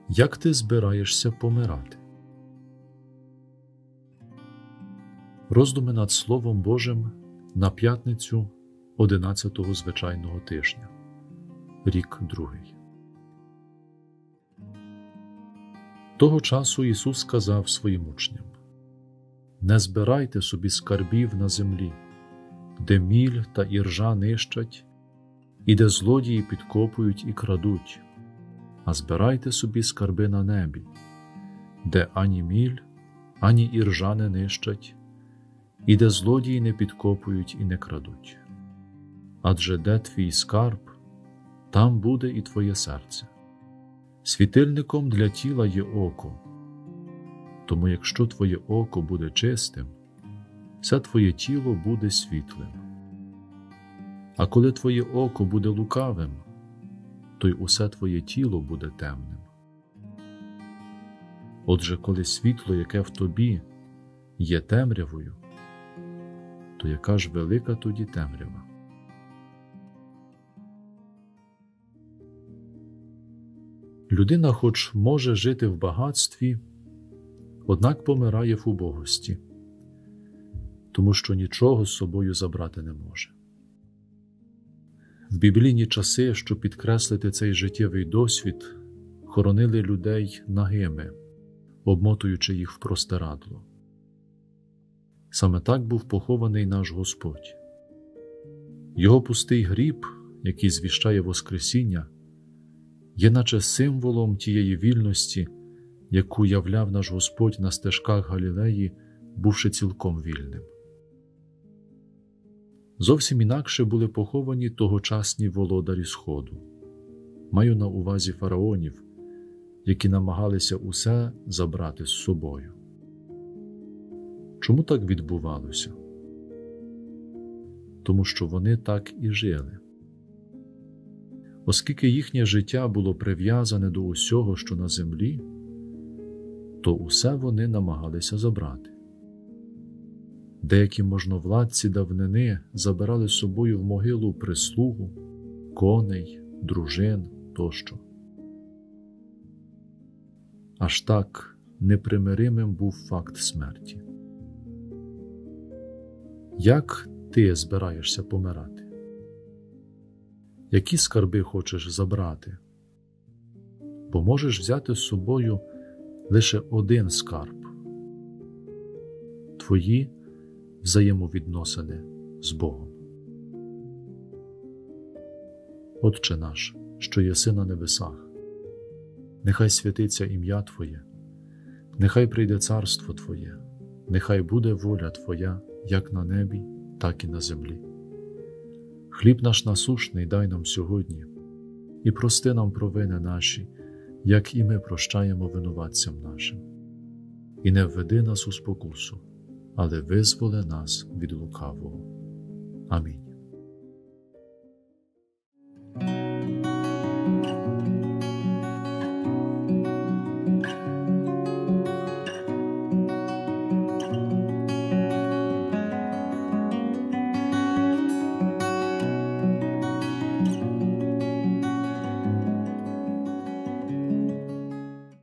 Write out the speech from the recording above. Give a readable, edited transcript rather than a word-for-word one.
Як ти збираєшся помирати? Роздуми над Словом Божим на п'ятницю 11-го звичайного тижня, рік другий. Того часу Ісус сказав своїм учням: «Не збирайте собі скарбів на землі, де міль та іржа нищать, і де злодії підкопують і крадуть, а збирайте собі скарби на небі, де ані міль, ані іржа не нищать, і де злодії не підкопують і не крадуть. Адже де твій скарб, там буде і твоє серце. Світильником для тіла є око. Тому якщо твоє око буде чистим, все твоє тіло буде світлим. А коли твоє око буде лукавим, то й усе твоє тіло буде темним. Отже, коли світло, яке в тобі, є темрявою, то яка ж велика тоді темрява? Людина хоч може жити в багатстві, однак помирає в убогості, тому що нічого з собою забрати не може. В біблійні часи, щоб підкреслити цей життєвий досвід, хоронили людей нагими, обмотуючи їх в простирадло. Саме так був похований наш Господь. Його пустий гріб, який звіщає Воскресіння, є наче символом тієї вільності, яку являв наш Господь на стежках Галілеї, бувши цілком вільним. Зовсім інакше були поховані тогочасні володарі Сходу. Маю на увазі фараонів, які намагалися усе забрати з собою. Чому так відбувалося? Тому що вони так і жили. Оскільки їхнє життя було прив'язане до усього, що на землі, то усе вони намагалися забрати. Деякі можновладці давнини забирали з собою в могилу прислугу, коней, дружин тощо. Аж так непримиримим був факт смерті. Як ти збираєшся помирати? Які скарби хочеш забрати? Бо можеш взяти з собою лише один скарб – твої взаємовідносини з Богом. Отче наш, що єси на небесах, нехай святиться ім'я Твоє, нехай прийде царство Твоє, нехай буде воля Твоя, як на небі, так і на землі. Хліб наш насущний дай нам сьогодні, і прости нам провини наші, як і ми прощаємо винуватцям нашим. І не введи нас у спокусу, але визволи нас від лукавого. Амінь.